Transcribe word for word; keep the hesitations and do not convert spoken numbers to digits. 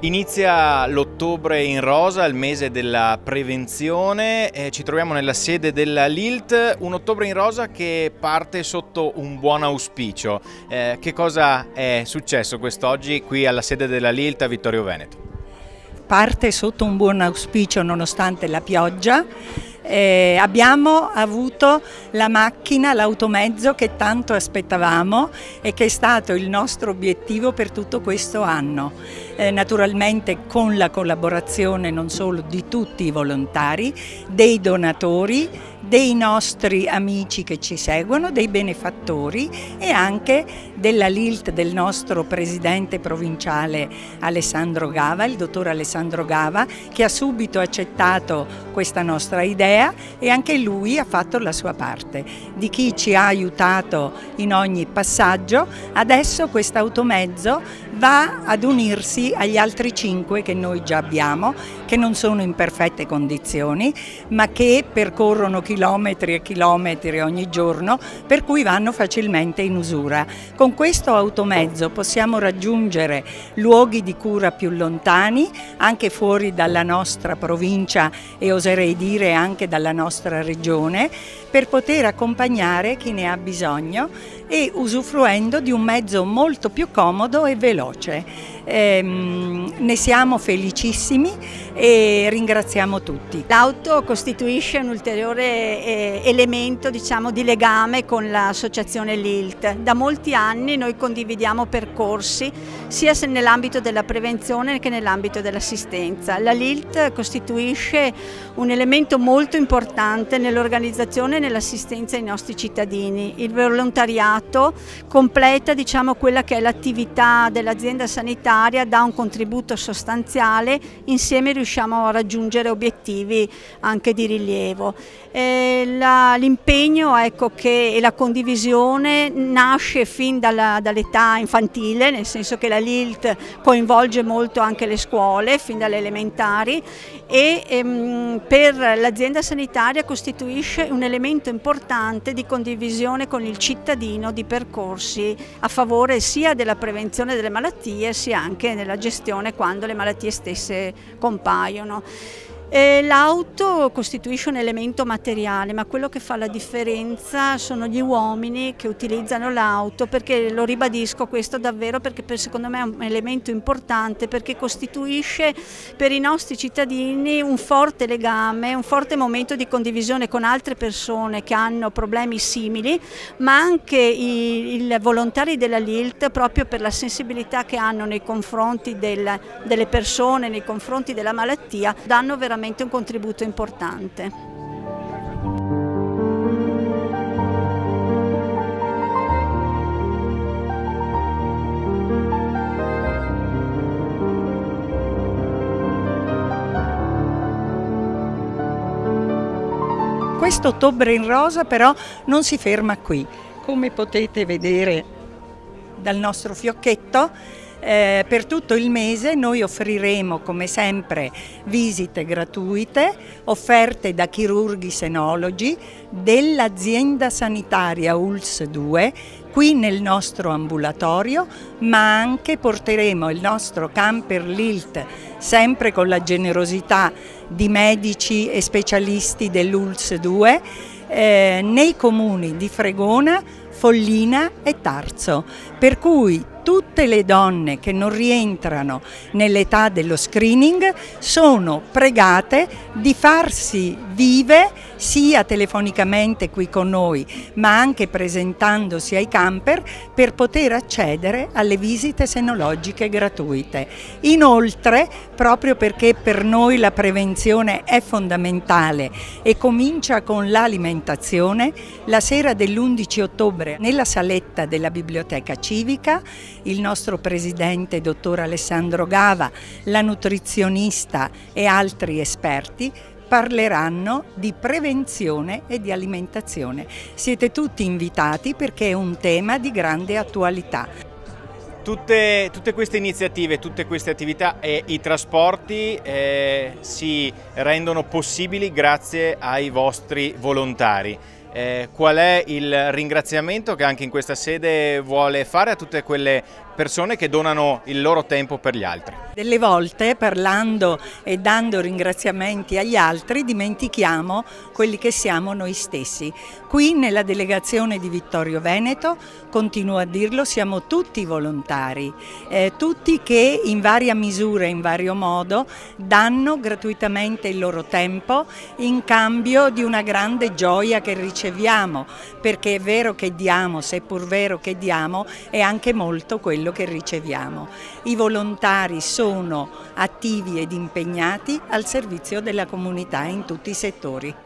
Inizia l'ottobre in rosa, il mese della prevenzione, eh, ci troviamo nella sede della L I L T, un ottobre in rosa che parte sotto un buon auspicio. Eh, che cosa è successo quest'oggi qui alla sede della L I L T a Vittorio Veneto? Parte sotto un buon auspicio nonostante la pioggia. Eh, abbiamo avuto la macchina, l'automezzo che tanto aspettavamo e che è stato il nostro obiettivo per tutto questo anno. Eh, naturalmente con la collaborazione non solo di tutti i volontari, dei donatori, dei nostri amici che ci seguono, dei benefattori e anche della L I L T, del nostro presidente provinciale Alessandro Gava, il dottor Alessandro Gava, che ha subito accettato questa nostra idea e anche lui ha fatto la sua parte. Di chi ci ha aiutato in ogni passaggio, adesso questo automezzo va ad unirsi agli altri cinque che noi già abbiamo, che non sono in perfette condizioni, ma che percorrono chilometri e chilometri ogni giorno, per cui vanno facilmente in usura. Con questo automezzo possiamo raggiungere luoghi di cura più lontani, anche fuori dalla nostra provincia e oserei dire anche dalla nostra regione, per poter accompagnare chi ne ha bisogno e usufruendo di un mezzo molto più comodo e veloce. Ehm, ne siamo felicissimi e ringraziamo tutti. L'auto costituisce un ulteriore eh, elemento, diciamo, di legame con l'associazione L I L T. Da molti anni noi condividiamo percorsi sia nell'ambito della prevenzione che nell'ambito dell'assistenza. La L I L T costituisce un elemento molto importante nell'organizzazione e nell'assistenza ai nostri cittadini. Il volontariato completa, diciamo, quella che è l'attività dell'azienda sanitaria, dà un contributo sostanziale, insieme riusciamo a raggiungere obiettivi anche di rilievo. L'impegno, ecco, che, e la condivisione nasce fin dall'età infantile, nel senso che la L I L T coinvolge molto anche le scuole, fin dalle elementari, e ehm, per l'azienda sanitaria costituisce un elemento importante di condivisione con il cittadino di percorsi a favore sia della prevenzione delle malattie sia anche nella gestione quando le malattie stesse compaiono. L'auto costituisce un elemento materiale, ma quello che fa la differenza sono gli uomini che utilizzano l'auto, perché lo ribadisco questo davvero, perché per, secondo me è un elemento importante, perché costituisce per i nostri cittadini un forte legame, un forte momento di condivisione con altre persone che hanno problemi simili, ma anche i, i volontari della L I L T, proprio per la sensibilità che hanno nei confronti del, delle persone, nei confronti della malattia, danno veramente un contributo importante. Questo ottobre in rosa però non si ferma qui. Come potete vedere dal nostro fiocchetto, Eh, per tutto il mese noi offriremo come sempre visite gratuite offerte da chirurghi senologi dell'azienda sanitaria U L S due qui nel nostro ambulatorio, ma anche porteremo il nostro camper L I L T sempre con la generosità di medici e specialisti dell'U L S due eh, nei comuni di Fregona, Follina e Tarzo, per cui tutte le donne che non rientrano nell'età dello screening sono pregate di farsi vive sia telefonicamente qui con noi, ma anche presentandosi ai camper per poter accedere alle visite senologiche gratuite. Inoltre, proprio perché per noi la prevenzione è fondamentale e comincia con l'alimentazione, la sera dell'undici ottobre nella saletta della Biblioteca Civica il nostro presidente, dottor Alessandro Gava, la nutrizionista e altri esperti parleranno di prevenzione e di alimentazione. Siete tutti invitati perché è un tema di grande attualità. Tutte, tutte queste iniziative, tutte queste attività e i trasporti eh, si rendono possibili grazie ai vostri volontari. eh, qual è il ringraziamento che anche in questa sede vuole fare a tutte quelle persone che donano il loro tempo per gli altri? Delle volte, parlando e dando ringraziamenti agli altri, dimentichiamo quelli che siamo noi stessi. Qui nella delegazione di Vittorio Veneto, continuo a dirlo, siamo tutti volontari, eh, tutti che in varia misura, in vario modo, danno gratuitamente il loro tempo in cambio di una grande gioia che riceviamo, perché è vero che diamo, seppur vero che diamo, è anche molto quello che riceviamo. I volontari sono attivi ed impegnati al servizio della comunità in tutti i settori.